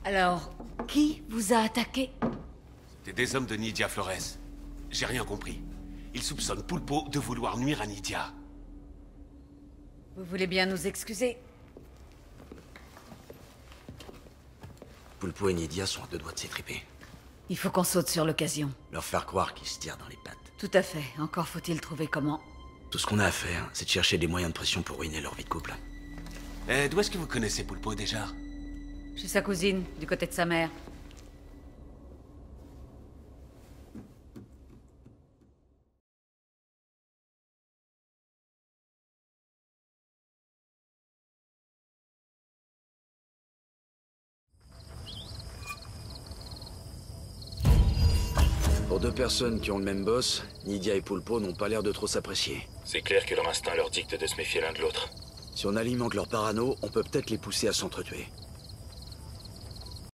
Alors, qui vous a attaqué? C'était des hommes de Nidia Flores. J'ai rien compris. Ils soupçonnent Pulpo de vouloir nuire à Nidia. Vous voulez bien nous excuser? Pulpo et Nidia sont à deux doigts de s'étriper. Il faut qu'on saute sur l'occasion. Leur faire croire qu'ils se tirent dans les pattes. Tout à fait. Encore faut-il trouver comment. Tout ce qu'on a à faire, c'est de chercher des moyens de pression pour ruiner leur vie de couple. D'où est-ce que vous connaissez Pulpo déjà? Chez sa cousine, du côté de sa mère. Pour deux personnes qui ont le même boss, Nidia et Pulpo n'ont pas l'air de trop s'apprécier. C'est clair que leur instinct leur dicte de se méfier l'un de l'autre. Si on alimente leur parano, on peut peut-être les pousser à s'entretuer.